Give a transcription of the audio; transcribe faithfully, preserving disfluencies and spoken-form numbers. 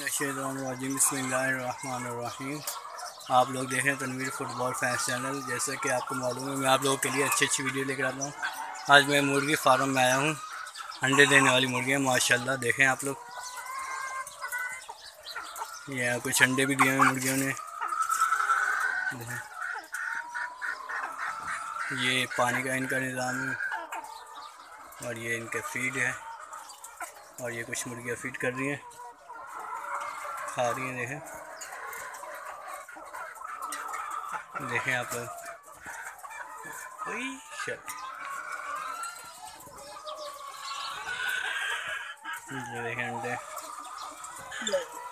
मिनश्शैतानिर्रजीम बिस्मिल्लाहिर्रहमानिर्रहीम। आप लोग देख रहे हैं तनवीर फुटबॉल फैंस चैनल। जैसे कि आपको मालूम है मैं आप लोगों के लिए अच्छी अच्छी वीडियो लेकर आता हूँ। आज मैं मुर्गी फार्म में आया हूँ। अंडे देने वाली मुर्गियाँ माशाल्लाह देखें आप लोग। ये कुछ अंडे भी दिए हैं मुर्गियों ने। ये पानी का इनका निज़ाम है और ये इनके फीड है और ये कुछ मुर्गियाँ फीड कर रही हैं, खा रही हैं। देखें देखें आप लोग। ये देखें अंडे।